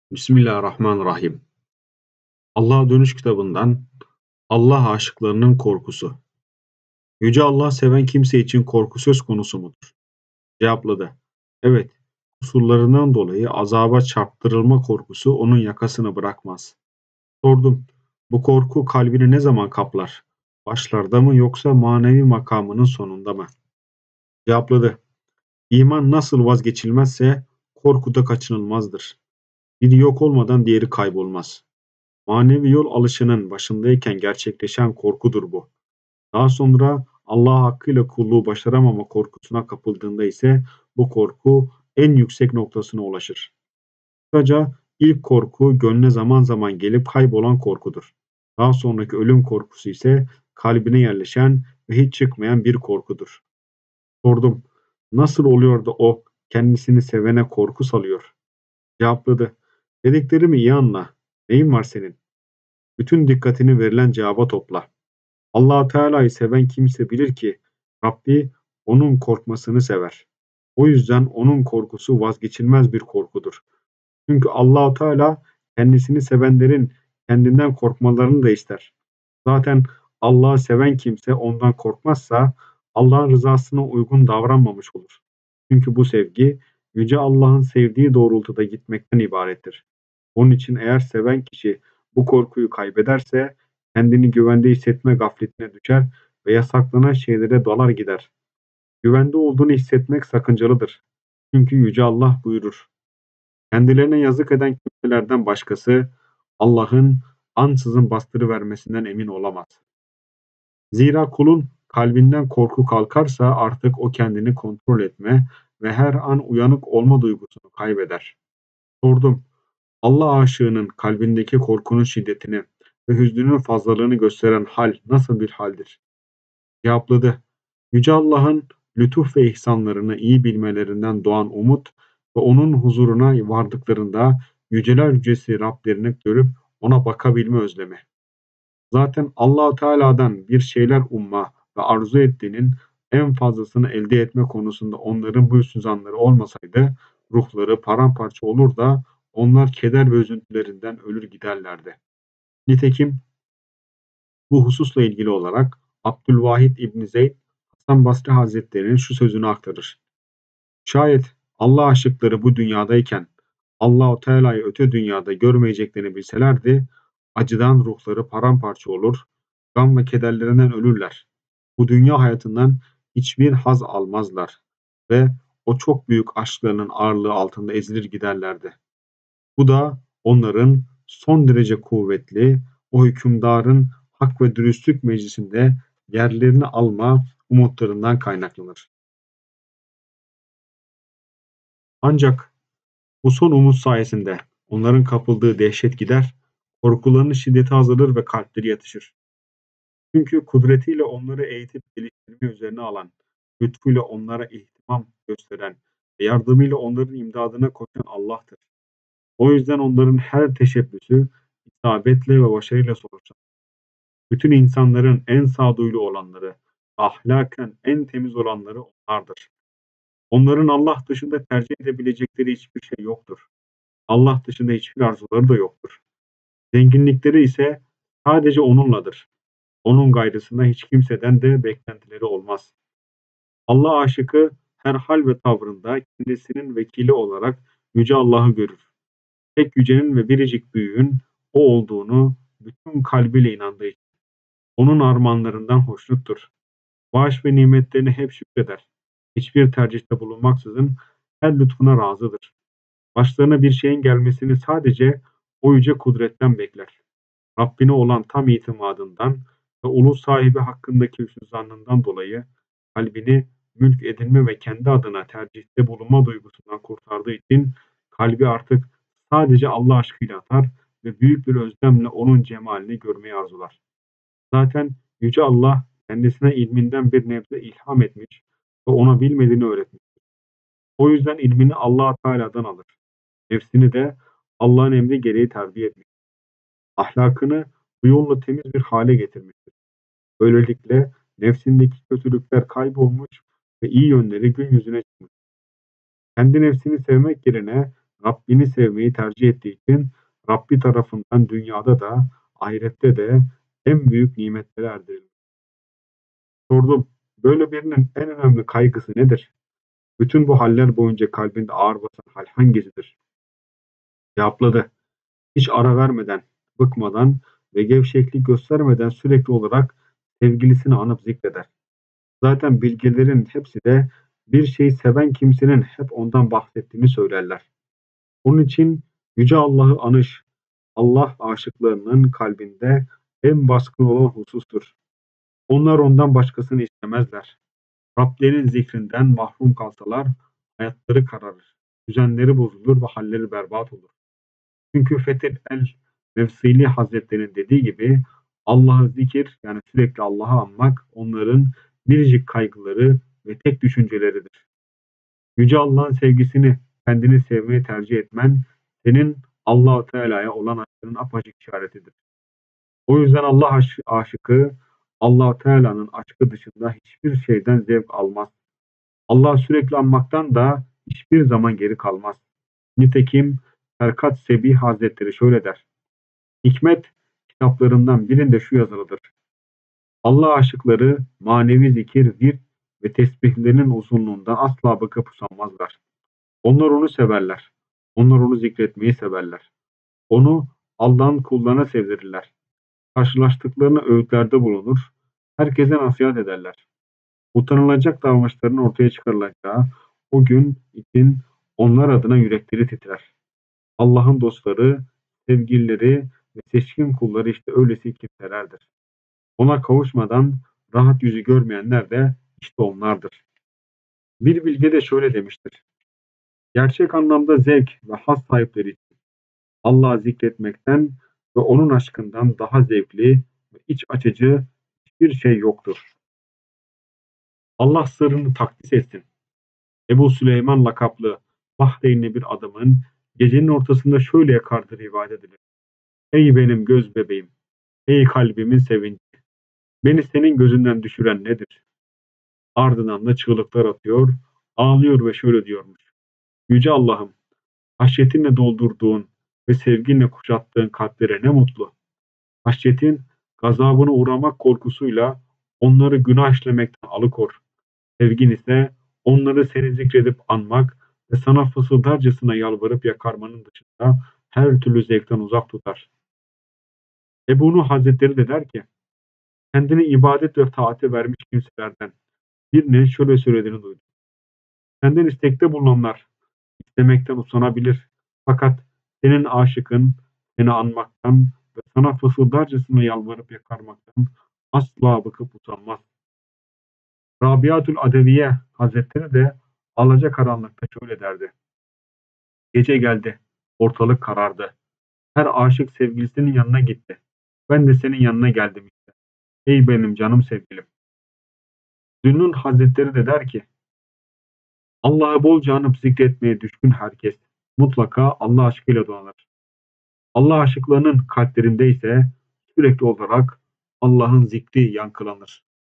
Bismillahirrahmanirrahim. Allah'a Dönüş kitabından Allah aşıklarının korkusu. Yüce Allah seven kimse için korku söz konusu mudur? Cevapladı. Evet, kusurlarından dolayı azaba çarptırılma korkusu onun yakasını bırakmaz. Sordum, bu korku kalbini ne zaman kaplar? Başlarda mı yoksa manevi makamının sonunda mı? Cevapladı. İman nasıl vazgeçilmezse korku da kaçınılmazdır. Biri yok olmadan diğeri kaybolmaz. Manevi yol alışının başındayken gerçekleşen korkudur bu. Daha sonra Allah hakkıyla kulluğu başaramama korkusuna kapıldığında ise bu korku en yüksek noktasına ulaşır. Kısaca ilk korku gönle zaman zaman gelip kaybolan korkudur. Daha sonraki ölüm korkusu ise kalbine yerleşen ve hiç çıkmayan bir korkudur. Sordum, nasıl oluyor da o kendisini sevene korku salıyor? Cevapladı, dediklerimi iyi anla. Neyin var senin? Bütün dikkatini verilen cevaba topla. Allah Teala'yı seven kimse bilir ki Rabbi onun korkmasını sever. O yüzden onun korkusu vazgeçilmez bir korkudur. Çünkü Allah Teala kendisini sevenlerin kendinden korkmalarını da ister. Zaten Allah'ı seven kimse ondan korkmazsa Allah'ın rızasına uygun davranmamış olur. Çünkü bu sevgi Yüce Allah'ın sevdiği doğrultuda gitmekten ibarettir. Onun için eğer seven kişi bu korkuyu kaybederse kendini güvende hissetme gafletine düşer ve yasaklanan şeylere dalar gider. Güvende olduğunu hissetmek sakıncalıdır. Çünkü Yüce Allah buyurur. Kendilerine yazık eden kimselerden başkası Allah'ın ansızın bastırıvermesinden emin olamaz. Zira kulun kalbinden korku kalkarsa artık o kendini kontrol etme ve her an uyanık olma duygusunu kaybeder. Sordum, Allah aşığının kalbindeki korkunun şiddetini ve hüznünün fazlalığını gösteren hal nasıl bir haldir? Cevapladı. Yüce Allah'ın lütuf ve ihsanlarını iyi bilmelerinden doğan umut ve onun huzuruna vardıklarında yüceler yücesi Rablerini görüp ona bakabilme özlemi. Zaten Allah Teala'dan bir şeyler umma ve arzu ettiğinin en fazlasını elde etme konusunda onların bu üstünzanları olmasaydı ruhları paramparça olur da onlar keder ve üzüntülerinden ölür giderlerdi. Nitekim bu hususla ilgili olarak Abdülvahid İbni Zeyd Hasan Basri Hazretleri'nin şu sözünü aktarır. Şayet Allah aşıkları bu dünyadayken Allah-u Teala'yı öte dünyada görmeyeceklerini bilselerdi, acıdan ruhları paramparça olur, gam ve kederlerinden ölürler. Bu dünya hayatından hiçbir haz almazlar ve o çok büyük aşklarının ağırlığı altında ezilir giderlerdi. Bu da onların son derece kuvvetli, o hükümdarın hak ve dürüstlük meclisinde yerlerini alma umutlarından kaynaklanır. Ancak bu son umut sayesinde onların kapıldığı dehşet gider, korkularının şiddeti azalır ve kalpleri yatışır. Çünkü kudretiyle onları eğitip geliştirme üzerine alan, lütfuyla onlara ihtimam gösteren ve yardımıyla onların imdadına koşan Allah'tır. O yüzden onların her teşebbüsü isabetle ve başarıyla sonuçlanır. Bütün insanların en sağduyulu olanları, ahlaken en temiz olanları onlardır. Onların Allah dışında tercih edebilecekleri hiçbir şey yoktur. Allah dışında hiçbir arzuları da yoktur. Zenginlikleri ise sadece onunladır. Onun gayrısında hiç kimseden de beklentileri olmaz. Allah aşıkı her hal ve tavrında kendisinin vekili olarak Yüce Allah'ı görür. Tek yücenin ve biricik büyüğün o olduğunu bütün kalbiyle inandığı için onun armağanlarından hoşnuttur. Bağış ve nimetlerini hep şükreder. Hiçbir tercihte bulunmaksızın her lütfuna razıdır. Başlarına bir şeyin gelmesini sadece o yüce kudretten bekler. Rabbine olan tam itimadından ve ulu sahibi hakkındaki hüsnü zannından dolayı kalbini mülk edinme ve kendi adına tercihte bulunma duygusundan kurtardığı için kalbi artık sadece Allah aşkıyla atar ve büyük bir özlemle onun cemalini görmeyi arzular. Zaten Yüce Allah kendisine ilminden bir nebze ilham etmiş ve ona bilmediğini öğretmiş. O yüzden ilmini Allah Teala'dan alır. Nefsini de Allah'ın emri gereği terbiye etmiş. Ahlakını bu yolla temiz bir hale getirmiştir. Böylelikle nefsindeki kötülükler kaybolmuş ve iyi yönleri gün yüzüne çıkmış. Kendi nefsini sevmek yerine Rabbini sevmeyi tercih ettiği için Rabbi tarafından dünyada da ahirette de en büyük nimetlere erdirilmiş. Sordum, böyle birinin en önemli kaygısı nedir? Bütün bu haller boyunca kalbinde ağır basan hal hangisidir? Cevapladı. Hiç ara vermeden, bıkmadan ve gevşeklik göstermeden sürekli olarak sevgilisini anıp zikreder. Zaten bilgelerin hepsi de bir şeyi seven kimsenin hep ondan bahsettiğini söylerler. Onun için Yüce Allah'ı anış, Allah aşıklarının kalbinde en baskın olan husustur. Onlar ondan başkasını istemezler. Rablerinin zikrinden mahrum kalsalar hayatları kararır, düzenleri bozulur ve halleri berbat olur. Çünkü Fethül el Mevsili Hazretleri'nin dediği gibi Allah'ı zikir yani sürekli Allah'ı anmak onların biricik kaygıları ve tek düşünceleridir. Yüce Allah'ın sevgisini kendini sevmeye tercih etmen senin Allah-u Teala'ya olan aşkının apaçık işaretidir. O yüzden Allah aşıkı Allah-u Teala'nın aşkı dışında hiçbir şeyden zevk almaz. Allah'ı sürekli anmaktan da hiçbir zaman geri kalmaz. Nitekim Ferkat Sebi Hazretleri şöyle der. Hikmet kitaplarından birinde şu yazılıdır. Allah aşıkları manevi zikir, virt ve tesbihlerinin uzunluğundan asla bakıp usanmazlar. Onlar onu severler. Onlar onu zikretmeyi severler. Onu Allah'ın kullarına sevdirirler. Karşılaştıklarına öğütlerde bulunur. Herkese nasihat ederler. Utanılacak davranışların ortaya çıkarılacağı o gün için onlar adına yürekleri titrer. Allah'ın dostları, sevgilileri ve seçkin kulları işte öylesi kimselerdir. Ona kavuşmadan rahat yüzü görmeyenler de işte onlardır. Bir bilge de şöyle demiştir. Gerçek anlamda zevk ve haz sahipleri için Allah'ı zikretmekten ve onun aşkından daha zevkli ve iç açıcı hiçbir şey yoktur. Allah sırrını takdis etsin. Ebu Süleyman lakaplı Bahreynli bir adamın gecenin ortasında şöyle yakardığı rivayet edilir. Ey benim göz bebeğim, ey kalbimin sevinci, beni senin gözünden düşüren nedir? Ardından da çığlıklar atıyor, ağlıyor ve şöyle diyormuş. Yüce Allah'ım, haşyetinle doldurduğun ve sevginle kuşattığın kalplere ne mutlu. Haşyetin gazabına uğramak korkusuyla onları günah işlemekten alıkor. Sevgin ise onları seni zikredip anmak ve sana fısıldarcasına yalvarıp yakarmanın dışında her türlü zevkten uzak tutar. Ebu Nuh Hazretleri de der ki, kendini ibadet ve taate vermiş kimselerden birinin şöyle söylediğini duydum. Senden istekte bulunanlar istemekten usanabilir. Fakat senin aşıkın seni anmaktan ve sana fısıldarcasına yalvarıp yakarmaktan asla bıkıp usanmaz. Rabiatül Adeviye Hazretleri de alacakaranlıkta şöyle derdi. Gece geldi, ortalık karardı. Her aşık sevgilisinin yanına gitti. Ben de senin yanına geldim işte. Ey benim canım sevgilim. Zünnun Hazretleri de der ki, Allah'ı bolca anıp zikretmeye düşkün herkes mutlaka Allah aşkıyla donanır. Allah aşıklarının kalplerinde ise sürekli olarak Allah'ın zikri yankılanır.